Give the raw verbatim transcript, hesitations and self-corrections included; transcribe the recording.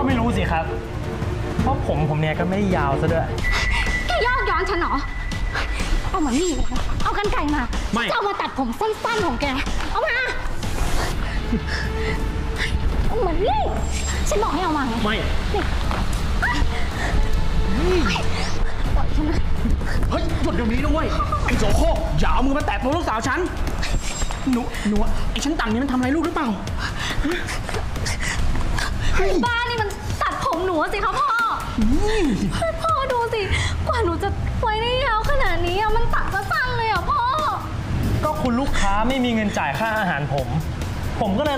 ไม่รู้สิครับเพราะผมผมเนี่ยก็ไม่ได้ยาวซะด้วยแกยอกย้อนฉันเหรอเอามานี่เลยนะเอากันไก่มาไม่จะเอามาตัดผมสั้นๆของแกเอามาเอามานี่ฉันบอกให้เอามาไงไม่ปล่อยฉันนะเฮ้ยหยุดเดี๋ยวนี้ด้วยไอ้โสโครกอย่าเอามือมาแตะตัวลูกสาวฉันหนูหนูไอ้ฉันต่ำนี้มันทำอะไรลูกหรือเปล่าบ้านี่มันตัดผมหนูสิคะพ่อพ่อดูสิกว่าหนูจะไว้ได้ยาวขนาดนี้มันตัดซะสั้นเลยอ่ะพ่อก็คุณลูกค้าไม่มีเงินจ่ายค่าอาหารผมผมก็เลย